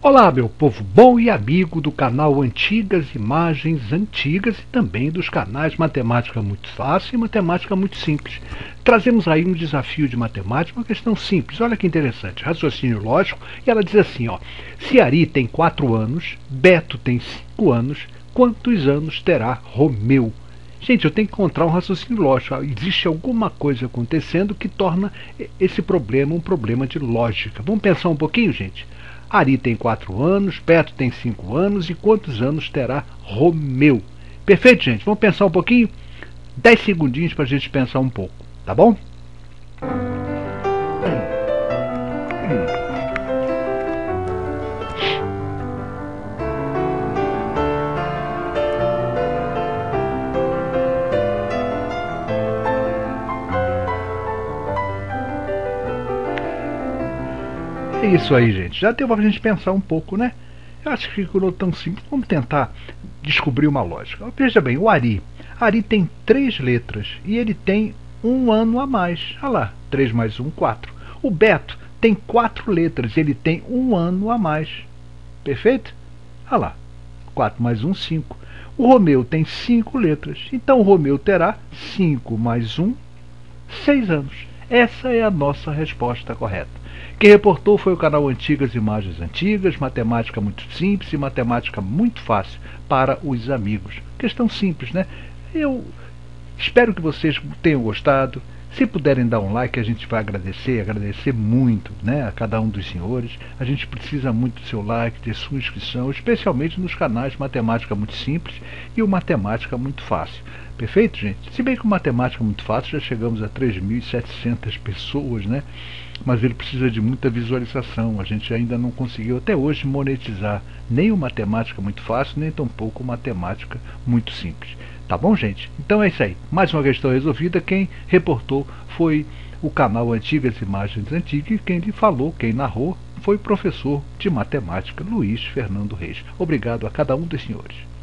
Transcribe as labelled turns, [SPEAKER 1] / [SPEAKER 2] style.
[SPEAKER 1] Olá, meu povo bom e amigo do canal Antigas Imagens Antigas e também dos canais Matemática Muito Fácil e Matemática Muito Simples. Trazemos aí um desafio de matemática, uma questão simples, olha que interessante, raciocínio lógico, e ela diz assim, ó, se Ari tem 4 anos, Beto tem 5 anos, quantos anos terá Romeu? Gente, eu tenho que encontrar um raciocínio lógico, existe alguma coisa acontecendo que torna esse problema um problema de lógica. Vamos pensar um pouquinho, gente? Ari tem 4 anos, Beto tem 5 anos e quantos anos terá Romeu? Perfeito, gente? Vamos pensar um pouquinho? 10 segundinhos para a gente pensar um pouco, tá bom? É isso aí, gente. Já deu pra gente pensar um pouco, né? Eu acho que não é tão simples. Vamos tentar descobrir uma lógica. Veja bem, o Ari. Ari tem 3 letras e ele tem um ano a mais. Olha lá, 3 mais 1, 4. O Beto tem 4 letras e ele tem um ano a mais. Perfeito? Olha lá, 4 mais 1, 5. O Romeu tem 5 letras. Então o Romeu terá 5 mais 1, 6 anos. Essa é a nossa resposta correta. Quem reportou foi o canal Antigas Imagens Antigas, matemática muito simples e matemática muito fácil para os amigos. Questão simples, né? Eu espero que vocês tenham gostado. Se puderem dar um like, a gente vai agradecer muito, né, a cada um dos senhores. A gente precisa muito do seu like, de sua inscrição, especialmente nos canais Matemática Muito Simples e o Matemática Muito Fácil. Perfeito, gente? Se bem que o Matemática Muito Fácil já chegamos a 3.700 pessoas, né? Mas ele precisa de muita visualização. A gente ainda não conseguiu até hoje monetizar nem o Matemática Muito Fácil, nem tampouco o Matemática Muito Simples. Tá bom, gente? Então é isso aí. Mais uma questão resolvida. Quem reportou foi o canal Antigas Imagens Antigas e quem lhe falou, quem narrou, foi o professor de matemática Luiz Fernando Reis. Obrigado a cada um dos senhores.